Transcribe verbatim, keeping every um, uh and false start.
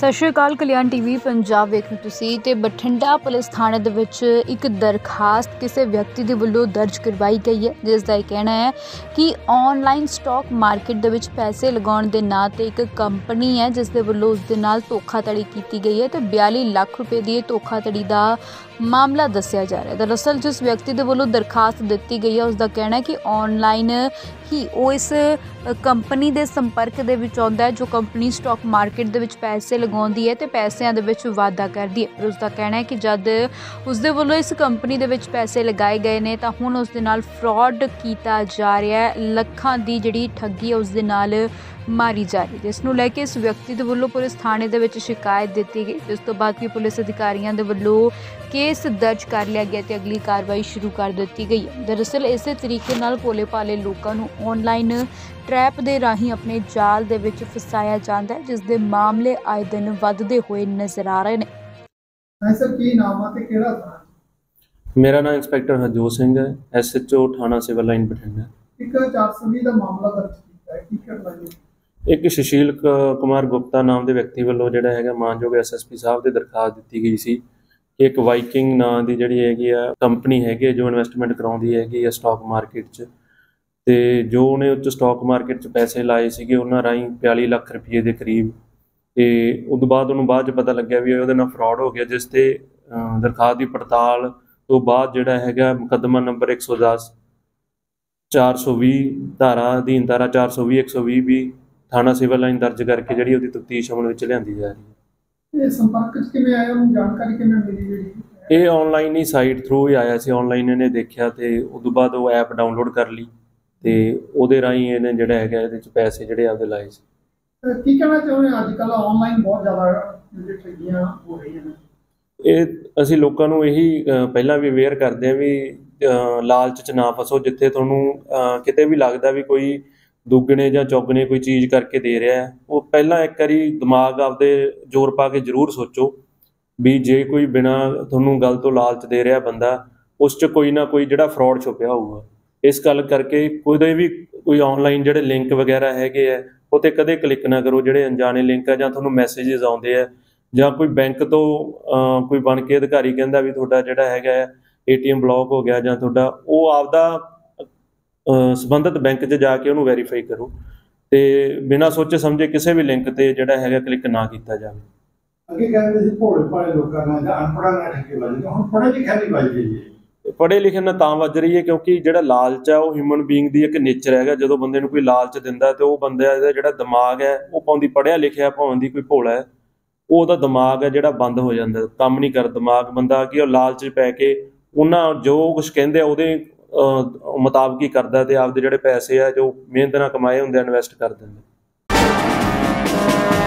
सत श्री अकाल। कल्याण टीवी पंजाब वेख रहे तुसीं ते बठिंडा पुलिस थाने दे विच एक दरखास्त किसी व्यक्ति दे वल्लों दर्ज करवाई गई है, जिसका कहना है कि ऑनलाइन स्टॉक मार्केट दे विच पैसे लगाउण दे नां ते एक कंपनी है जिस दे वल्लों उस दे नाल धोखाधड़ी कीती गई है ते बयाली लाख रुपए की धोखाधड़ी का मामला दस्सिया जा रहा है। दरअसल जिस व्यक्ति दे वल्लों दरखास्त दी गई है उसका कहना है कि ऑनलाइन ही वो इस कंपनी के संपर्क दे विच आउंदा है जो कंपनी स्टॉक मार्केट दे विच पैसे लगाउंदी है ते पैसिਆਂ ਦੇ ਵਿੱਚ ਵਾਧਾ ਕਰਦੀ ਹੈ। ਪਰ ਉਸ ਦਾ ਕਹਿਣਾ ਹੈ ਕਿ ਜਦ ਉਸ ਦੇ ਵੱਲੋਂ ਇਸ ਕੰਪਨੀ ਦੇ ਵਿੱਚ ਪੈਸੇ ਲਗਾਏ ਗਏ ਨੇ ਤਾਂ ਹੁਣ ਉਸ ਦੇ ਨਾਲ ਫਰਾਡ ਕੀਤਾ ਜਾ ਰਿਹਾ ਹੈ। ਲੱਖਾਂ ਦੀ ਜਿਹੜੀ ਠੱਗੀ ਹੈ ਉਸ ਦੇ ਨਾਲ ਮਾਰੀ ਜਾ ਰਹੀ ਹੈ, ਜਿਸ ਨੂੰ ਲੈ ਕੇ ਇਸ ਵਿਅਕਤੀ ਦੇ ਵੱਲੋਂ ਪੁਲਿਸ ਥਾਣੇ ਦੇ ਵਿੱਚ ਸ਼ਿਕਾਇਤ ਦਿੱਤੀ ਗਈ, ਜਿਸ ਤੋਂ ਬਾਅਦ ਵੀ ਪੁਲਿਸ ਅਧਿਕਾਰੀਆਂ ਦੇ ਵੱਲੋਂ ਕੇਸ ਦਰਜ ਕਰ ਲਿਆ ਗਿਆ ਤੇ ਅਗਲੀ ਕਾਰਵਾਈ ਸ਼ੁਰੂ ਕਰ ਦਿੱਤੀ ਗਈ ਹੈ। ਦਰਅਸਲ ਇਸੇ ਤਰੀਕੇ ਨਾਲ ਭੋਲੇ ਭਾਲੇ ਲੋਕਾਂ ਨੂੰ ਆਨਲਾਈਨ ट्रैप के राही अपने जाल दे विच फसाया जाता है, जिस दे मामले आए दिन वधदे हुए नज़र आ रहे हैं। सर की नाम है ते केड़ा थाना? मेरा नाम इंस्पैक्टर हरजोत सिंह है, एस एच ओ थाना सिविल लाइन बठिंडा। एक चार सौ बीस का मामला दर्ज किया है, की करना है? एक सुशील कुमार गुप्ता नाम के व्यक्ति वालों जिहड़ा हैगा मानयोग एस एस पी साहब की दरखास्त दी गई सी। एक वाइकिंग नां दी जिहड़ी हैगी आ कंपनी हैगी जो इन्वेस्टमेंट कराउंदी हैगी आ स्टॉक मार्केट च, ਤੇ ਜੋ ਉਹਨੇ ਉੱਚ ਸਟਾਕ ਮਾਰਕੀਟ 'ਚ ਪੈਸੇ ਲਾਏ ਸੀਗੇ ਉਹਨਾਂ ਰਾਹੀਂ ਬਿਆਲੀ ਲੱਖ ਰੁਪਏ ਦੇ ਕਰੀਬ। ਤੇ ਉਸ ਤੋਂ ਬਾਅਦ ਉਹਨੂੰ ਬਾਅਦ 'ਚ ਪਤਾ ਲੱਗਿਆ ਵੀ ਉਹਦੇ ਨਾਲ ਫਰਾਡ ਹੋ ਗਿਆ, ਜਿਸ ਤੇ ਦਰਖਾਸਤ ਦੀ ਪੜਤਾਲ ਤੋਂ ਬਾਅਦ ਜਿਹੜਾ ਹੈਗਾ ਮੁਕੱਦਮਾ ਨੰਬਰ ਇੱਕ ਸੌ ਦਸ ਚਾਰ ਸੌ ਵੀਹ ਧਾਰਾ ਅਧੀਨ ਧਾਰਾ ਚਾਰ ਸੌ ਵੀਹ ਇੱਕ ਸੌ ਵੀਹ ਵੀ ਥਾਣਾ ਸਿਵਲ ਲਾਈਨ ਦਰਜ ਕਰਕੇ ਜਿਹੜੀ ਉਹਦੀ ਤਫਤੀਸ਼ ਅਮਲ ਵਿੱਚ ਲਿਆਂਦੀ ਜਾ ਰਹੀ ਹੈ। ਇਹ ਸੰਪਰਕ 'ਚ ਕਿਵੇਂ ਆਇਆ, ਉਹਨੂੰ ਜਾਣਕਾਰੀ ਕਿਵੇਂ ਮਿਲੀ? ਜਿਹੜੀ ਇਹ ਆਨਲਾਈਨ ਹੀ ਸਾਈਟ ਥਰੂ ਹੀ ਆਇਆ ਸੀ, ਆਨਲਾਈਨ ਇਹਨੇ ਦੇਖਿਆ ਤੇ ਉਸ ਤੋਂ ਬਾਅਦ ਉਹ ਐਪ ਡਾਊਨਲੋਡ ਕਰ ਲਈ ਤੇ ਉਹਦੇ ਰਾਹੀਂ ਇਹਨੇ ਜਿਹੜਾ ਹੈਗਾ ਇਹਦੇ 'ਚ ਪੈਸੇ ਜਿਹੜੇ ਆਪਦੇ ਲਾਏ ਸੀ। ਕੀ ਕਹਿਣਾ ਚਾਹੁੰਦੇ ਅੱਜ ਕੱਲ੍ਹ ਆਨਲਾਈਨ ਬਹੁਤ ਜ਼ਿਆਦਾ ਜਿਹੜੇ ਠੱਗੀਆਂ ਹੋ ਰਹੀਆਂ ਨੇ? ਇਹ ਅਸੀਂ ਲੋਕਾਂ ਨੂੰ ਇਹੀ ਪਹਿਲਾਂ ਵੀ ਅਵੇਅਰ ਕਰਦੇ ਹਾਂ ਵੀ ਲਾਲਚ 'ਚ ਨਾ ਫਸੋ। ਜਿੱਥੇ ਤੁਹਾਨੂੰ ਕਿਤੇ ਵੀ ਲੱਗਦਾ ਵੀ ਕੋਈ ਦੁੱਗਣੇ ਜਾਂ ਚੌਗਣੇ ਕੋਈ ਚੀਜ਼ ਕਰਕੇ ਦੇ ਰਿਹਾ ਉਹ ਪਹਿਲਾਂ ਇੱਕ ਵਾਰੀ ਦਿਮਾਗ ਆਪਦੇ ਜ਼ੋਰ ਪਾ ਕੇ ਜ਼ਰੂਰ ਸੋਚੋ ਵੀ ਜੇ ਕੋਈ ਬਿਨਾਂ ਤੁਹਾਨੂੰ ਗੱਲ ਤੋਂ ਲਾਲਚ ਦੇ ਰਿਹਾ ਬੰਦਾ, ਉਸ 'ਚ ਕੋਈ ਨਾ ਕੋਈ ਜਿਹੜਾ ਫਰਾਡ ਛੁਪਿਆ ਹੋਊਗਾ। ਇਸ ਗੱਲ ਕਰਕੇ ਕੋਈ ਵੀ ਕੋਈ ਆਨਲਾਈਨ ਜਿਹੜੇ ਲਿੰਕ ਵਗੈਰਾ ਹੈਗੇ ਆ ਉਹ 'ਤੇ ਕਦੇ ਕਲਿੱਕ ਨਾ ਕਰੋ। ਜਿਹੜੇ ਅਣਜਾਣੇ ਲਿੰਕ ਆ ਜਾਂ ਤੁਹਾਨੂੰ ਮੈਸੇਜਸ ਆਉਂਦੇ ਆ ਜਾਂ ਕੋਈ ਬੈਂਕ ਤੋਂ ਕੋਈ ਬਣ ਕੇ ਅਧਿਕਾਰੀ ਕਹਿੰਦਾ ਵੀ ਤੁਹਾਡਾ ਜਿਹੜਾ ਹੈਗਾ ਏ ਟੀ ਐਮ ਬਲੌਕ ਹੋ ਗਿਆ ਜਾਂ ਤੁਹਾਡਾ, ਉਹ ਆਪਦਾ ਸੰਬੰਧਿਤ ਬੈਂਕ 'ਚ ਜਾ ਕੇ ਉਹਨੂੰ ਵੈਰੀਫਾਈ ਕਰੋ ਤੇ ਬਿਨਾਂ ਸੋਚੇ ਸਮਝੇ ਕਿਸੇ ਵੀ ਲਿੰਕ 'ਤੇ ਜਿਹੜਾ ਹੈਗਾ ਕਲਿੱਕ ਨਾ ਕੀਤਾ ਜਾਵੇ। ਅੱਗੇ ਕਹਿੰਦੇ ਸੀ ਭੋਲੇ ਭਾਲੇ ਲੋਕਾਂ ਨਾਲ ਜਾਂ ਅਨਪੜ੍ਹਾਂ ਨਾਲ ਠੱਗੀ ਵੱਜਦੀ, ਹੁਣ ਪੜ੍ਹੇ ਲਿਖਿਆ ਨਹੀਂ ਵੱਜਦੀ ਜੀ। ਪੜ੍ਹੇ ਲਿਖੇ ਨਾਲ ਤਾਂ ਵੱਜ ਰਹੀ ਹੈ ਕਿਉਂਕਿ ਜਿਹੜਾ ਲਾਲਚ ਹੈ ਉਹ ਹਿਊਮਨ ਬੀਇੰਗ ਦੀ ਇੱਕ ਨੇਚਰ ਹੈਗਾ। ਜਦੋਂ ਬੰਦੇ ਨੂੰ ਕੋਈ ਲਾਲਚ ਦਿੰਦਾ ਤੇ ਉਹ ਬੰਦੇ ਦਾ ਜਿਹੜਾ ਦਿਮਾਗ ਹੈ ਉਹ ਪਾਉਂਦੀ ਪੜ੍ਹਿਆ ਲਿਖਿਆ ਭਾਵੇਂ ਦੀ ਕੋਈ ਭੋਲਾ ਹੈ, ਉਹ ਉਹਦਾ ਦਿਮਾਗ ਹੈ ਜਿਹੜਾ ਬੰਦ ਹੋ ਜਾਂਦਾ, ਕੰਮ ਨਹੀਂ ਕਰ ਦਿਮਾਗ ਬੰਦਾ ਕਿ ਉਹ ਲਾਲਚ ਪੈ ਕੇ ਉਹਨਾਂ ਜੋ ਕੁਛ ਕਹਿੰਦੇ ਆ ਉਹਦੇ ਮੁਤਾਬਕ ਹੀ ਕਰਦਾ ਤੇ ਆਪਦੇ ਜਿਹੜੇ ਪੈਸੇ ਆ ਜੋ ਮਿਹਨਤ ਨਾਲ ਕਮਾਏ ਹੁੰਦੇ ਇਨਵੈਸਟ ਕਰ ਦਿੰਦੇ।